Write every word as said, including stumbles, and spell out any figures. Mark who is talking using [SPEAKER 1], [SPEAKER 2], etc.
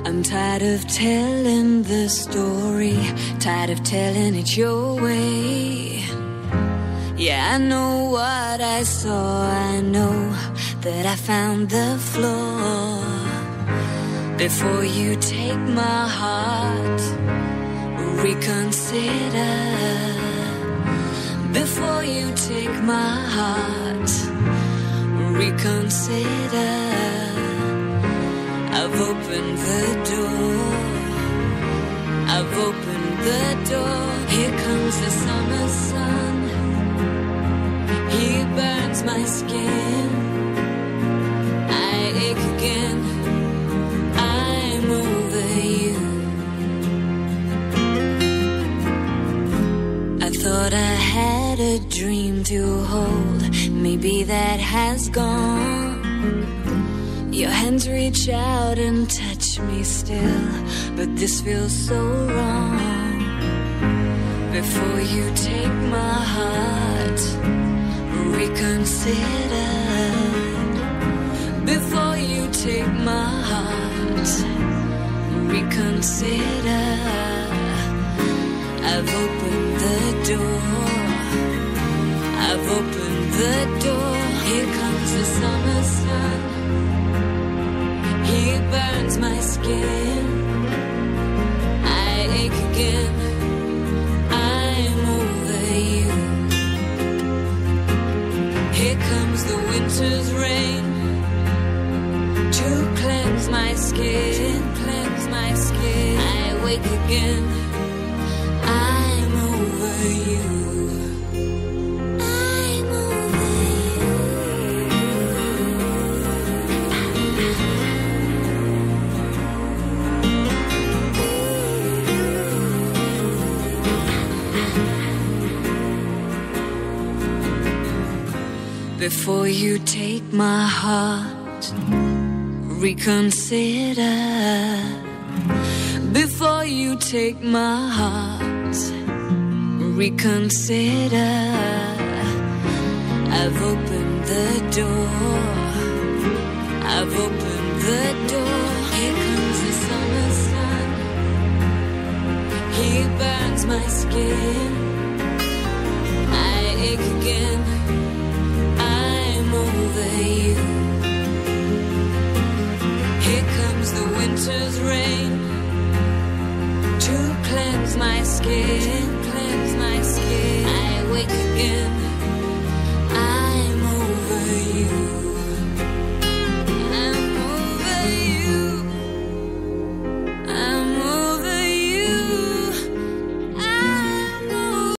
[SPEAKER 1] I'm tired of telling the story, tired of telling it your way. Yeah, I know what I saw, I know that I found the flaw. Before you take my heart, reconsider. Before you take my heart, reconsider. I've opened the door, I've opened the door. Here comes the summer sun, he burns my skin. I ache again, I'm over you. I thought I had a dream to hold, maybe that has gone. Your hands reach out and touch me still, but this feels so wrong. Before you take my heart, reconsider. Before you take my heart, reconsider. I've opened the door, I've opened the door. Here comes the summer sun, he burns my skin. I ache again, I'm over you. Here comes the winter's rain to cleanse my skin, cleanse my skin. I wake again, I'm over you. Before you take my heart, reconsider. Before you take my heart, reconsider. I've opened the door, I've opened the door. Here comes the summer sun, he burns my skin. I ache again, over you. Here comes the winter's rain to cleanse my skin, cleanse my skin. I wake again, I'm over you.